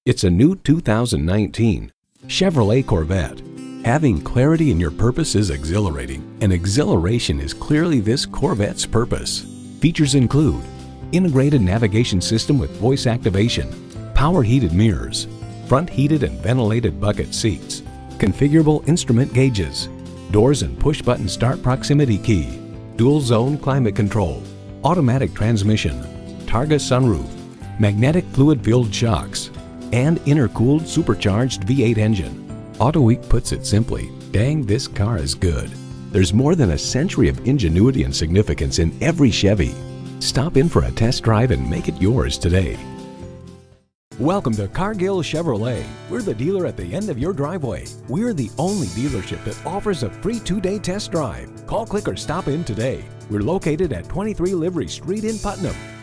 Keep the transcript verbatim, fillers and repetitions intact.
It's a new two thousand nineteen Chevrolet Corvette. Having clarity in your purpose is exhilarating, and exhilaration is clearly this Corvette's purpose. Features include integrated navigation system with voice activation, power heated mirrors, front heated and ventilated bucket seats, configurable instrument gauges, doors and push-button start proximity key, dual zone climate control, automatic transmission, Targa sunroof, magnetic fluid-filled shocks, and intercooled supercharged V eight engine. AutoWeek puts it simply, dang, this car is good. There's more than a century of ingenuity and significance in every Chevy. Stop in for a test drive and make it yours today. Welcome to Cargill Chevrolet. We're the dealer at the end of your driveway. We're the only dealership that offers a free two-day test drive. Call, click, or stop in today. We're located at twenty-three Livery Street in Putnam.